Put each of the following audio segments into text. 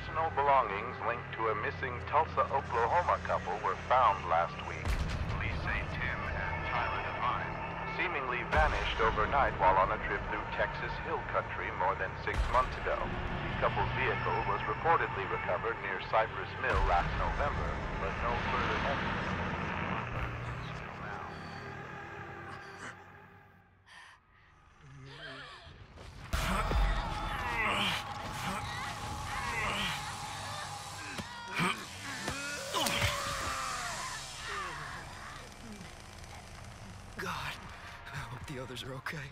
personal belongings linked to a missing Tulsa, Oklahoma couple were found last week. Police say Tim and Tyler Devine seemingly vanished overnight while on a trip through Texas Hill Country more than 6 months ago. The couple's vehicle was reportedly recovered near Cypress Mill last November, but no further evidence. God, I hope the others are okay.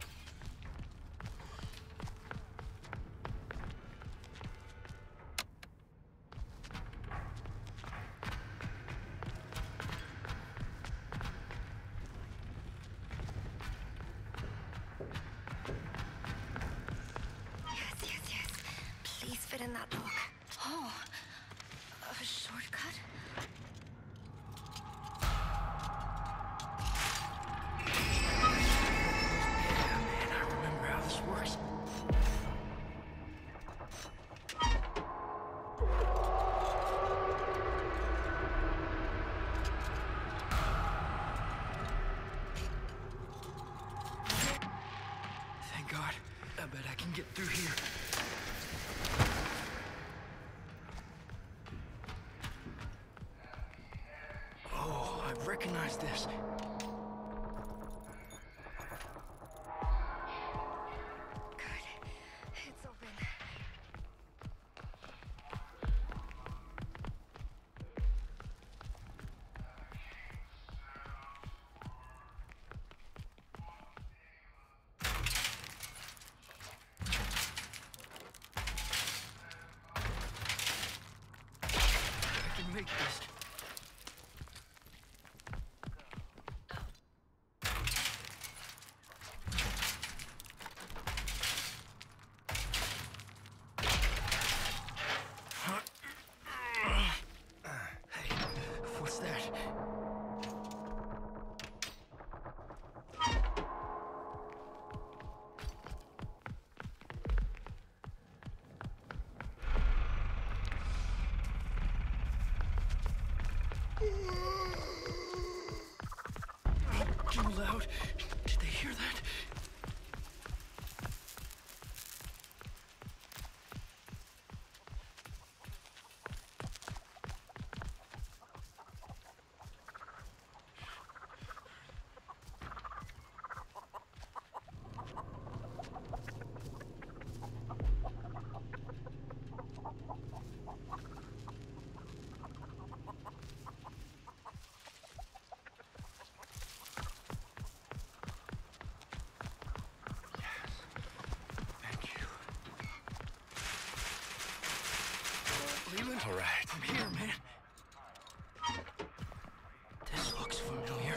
Yes. Please fit in that lock. Oh, a shortcut? Thank God. I bet I can get through here. Oh, I recognize this. Good. It's open. I can make this. Hey, what's that? Too loud. Did they hear that? Thank you. Leland? All right. I'm here, man. This looks familiar.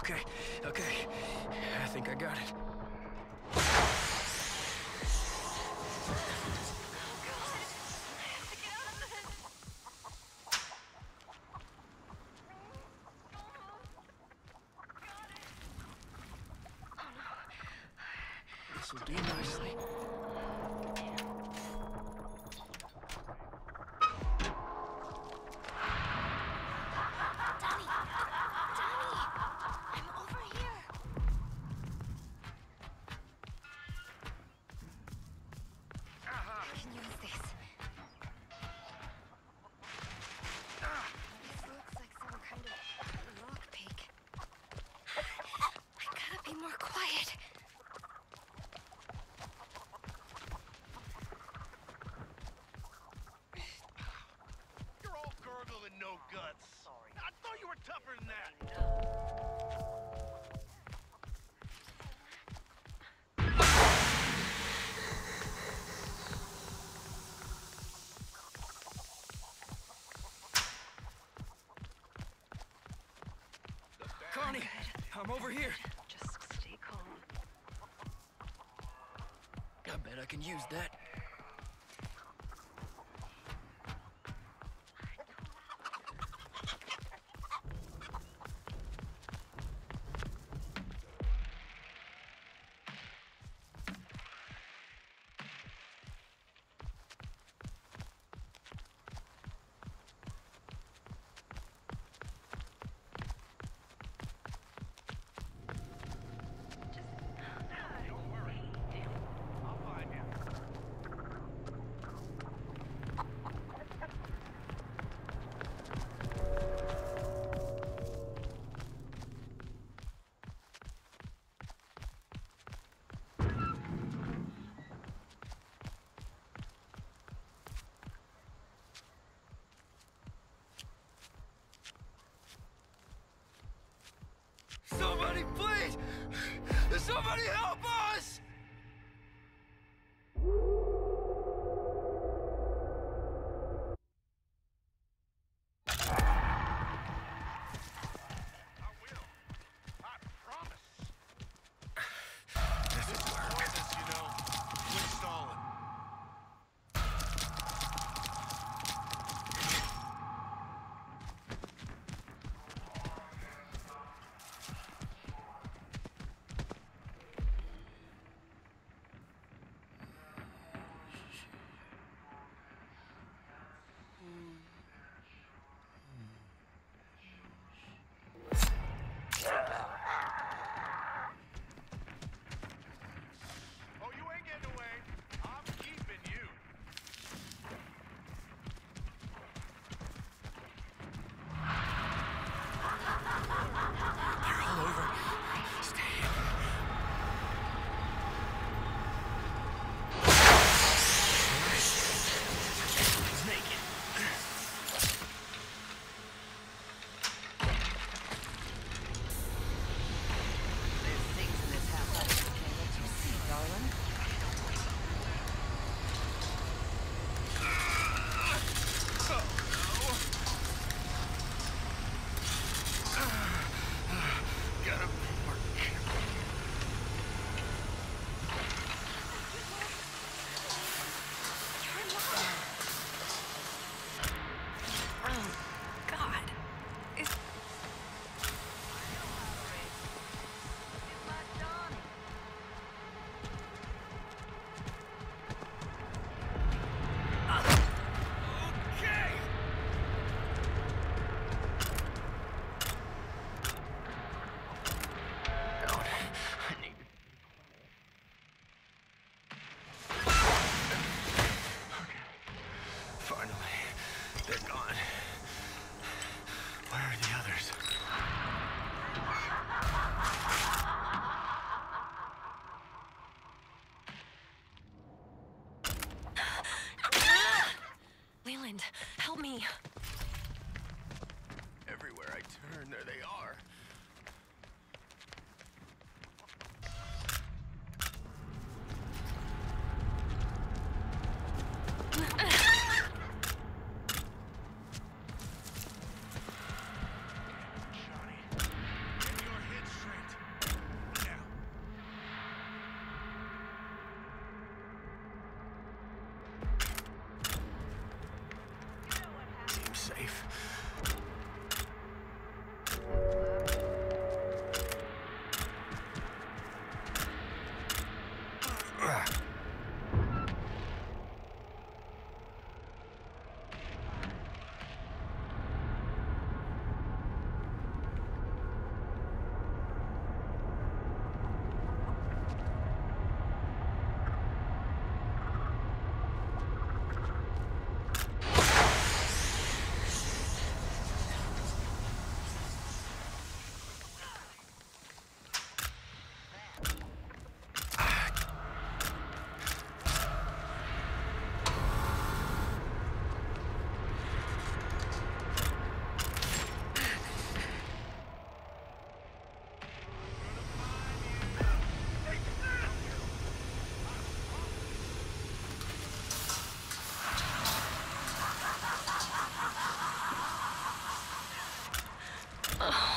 Okay, okay. I think I got it. This'll do nicely. Danny! Danny! I'm over here! I can use this. This looks like some kind of lockpick. I gotta be more quiet. You're all gurgle and no guts. Sorry. I thought you were tougher than that. Connie, I'm over here. Just stay calm. I bet I can use that. Don't worry. I'll find him. Somebody, please! Somebody help us! I will. I promise. This will work. Pointless, you know. Quit stalling.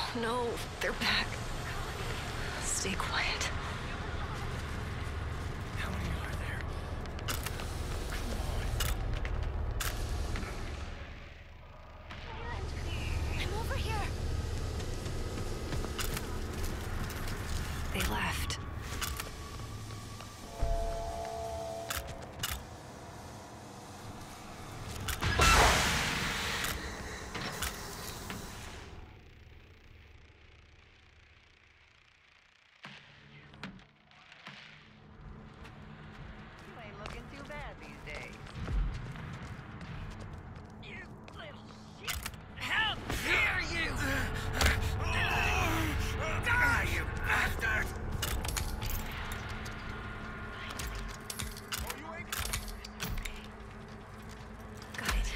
No, they're back. Stay quiet. How many are there? I'm over here. They left. You ain't looking too bad these days. You little shit! How dare you! Die, you bastard! Got it.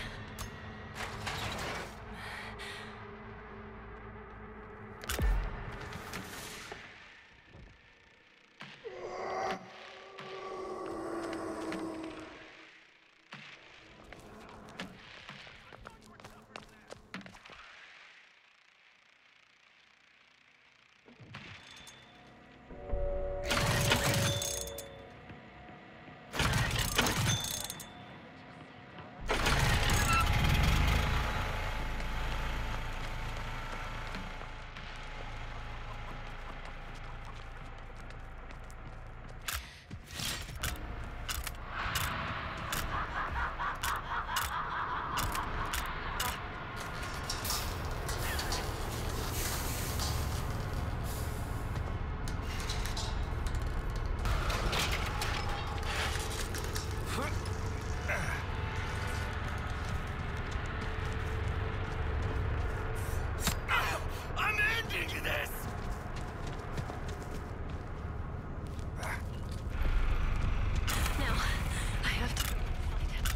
I'm ending this! Now, I have to find him.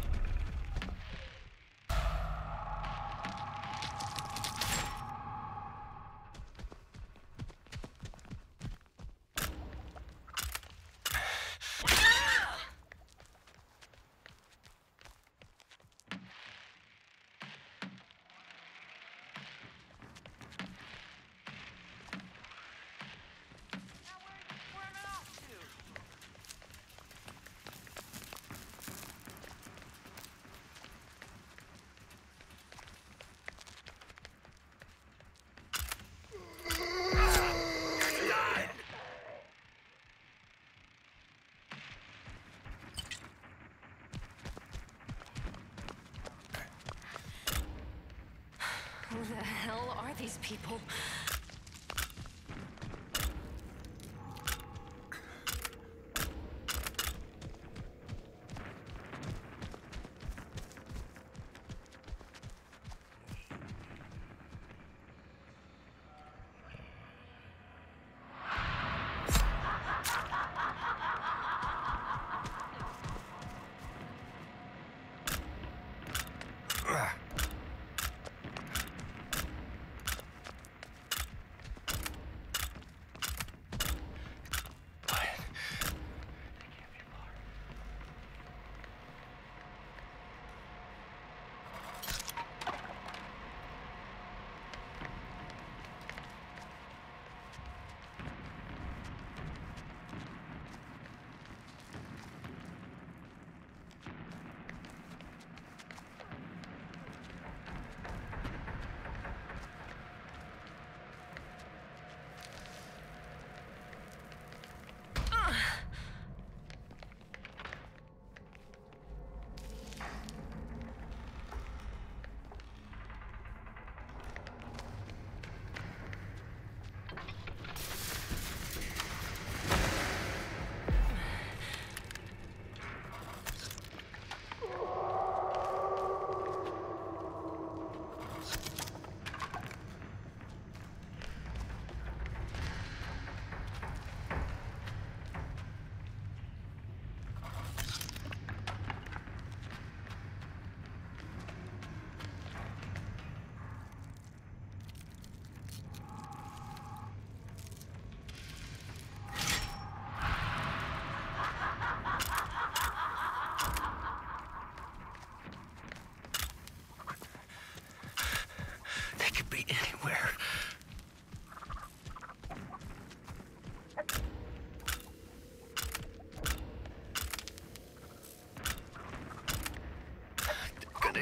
Now where are you squirming off to? Who the hell are these people?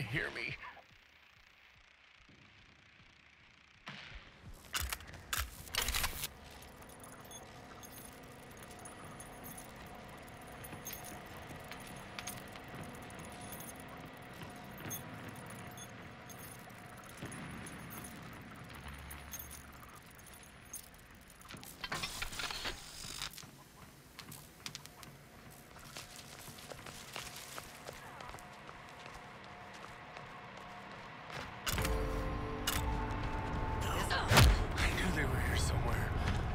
hear me? They were here somewhere.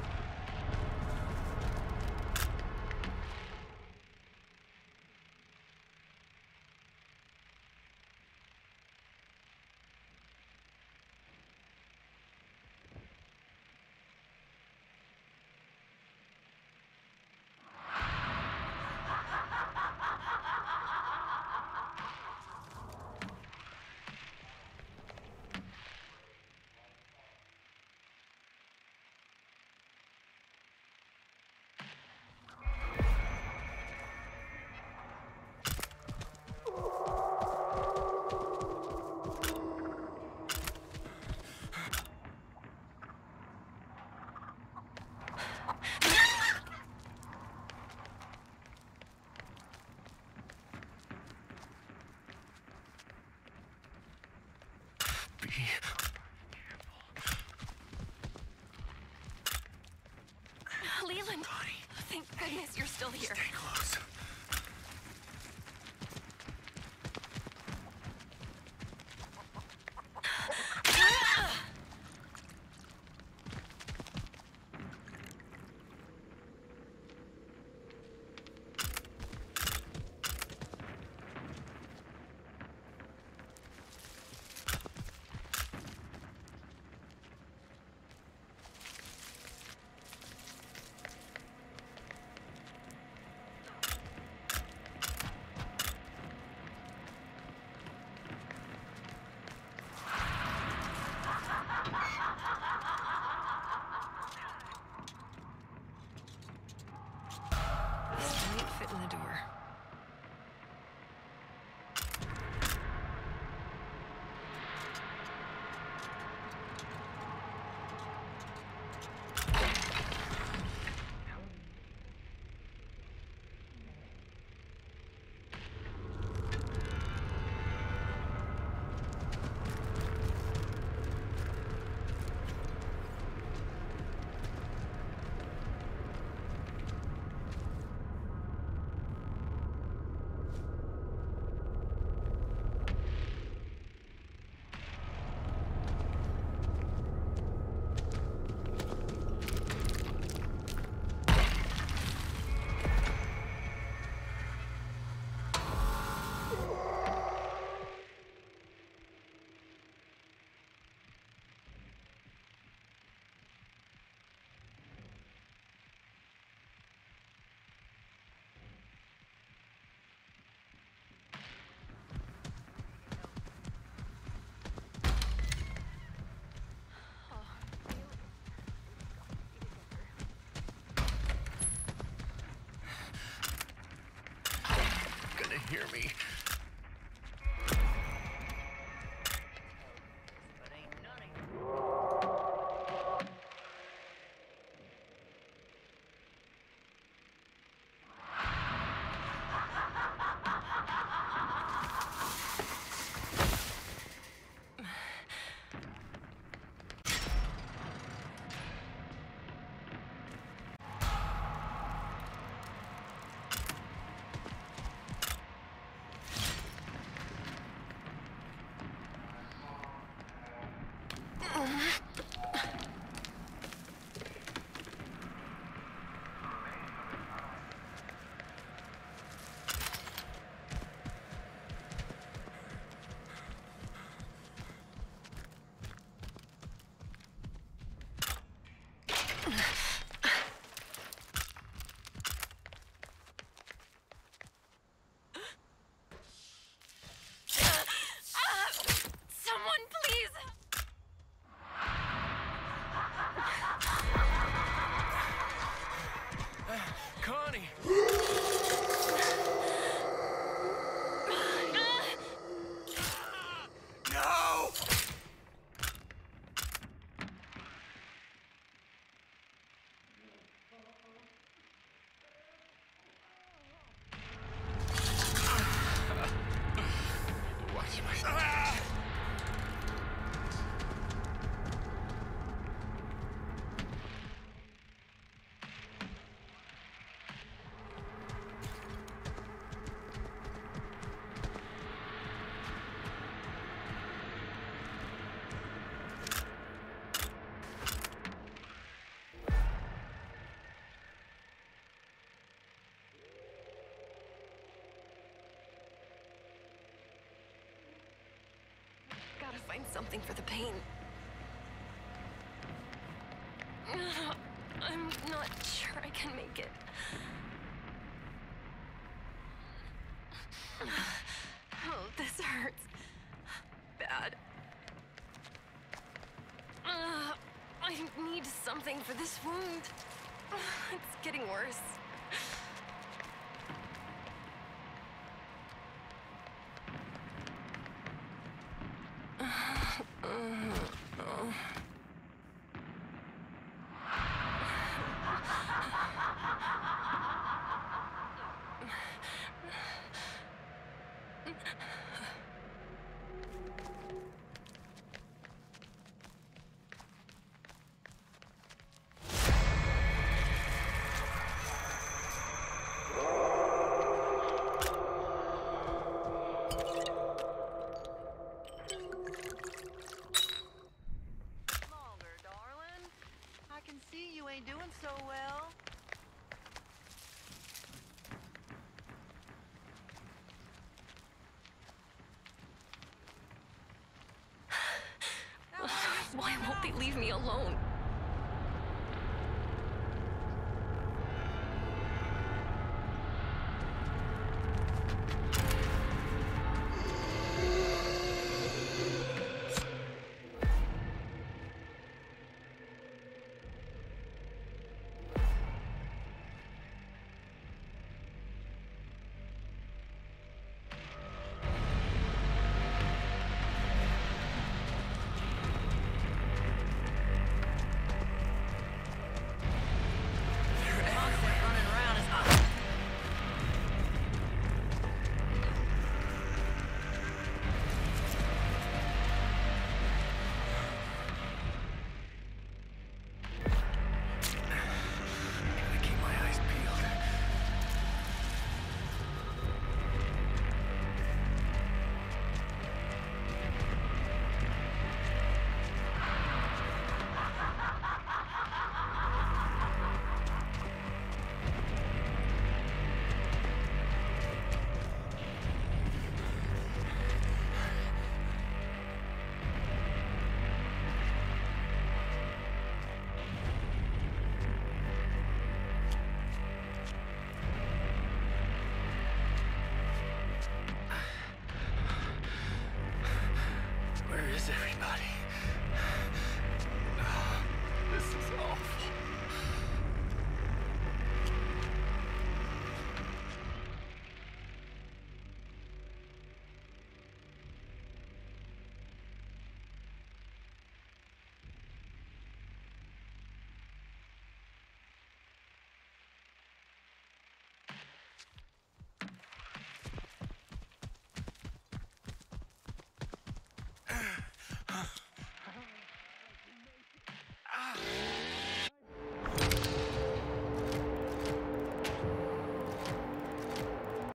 Leland! Thank goodness you're still here. Stay close. Fit in the door. Hear me? But ain't none of you. something for the pain. I'm not sure I can make it. Oh, this hurts. Bad. I need something for this wound. It's getting worse. Longer, darling. I can see you ain't doing so well. Why won't they leave me alone?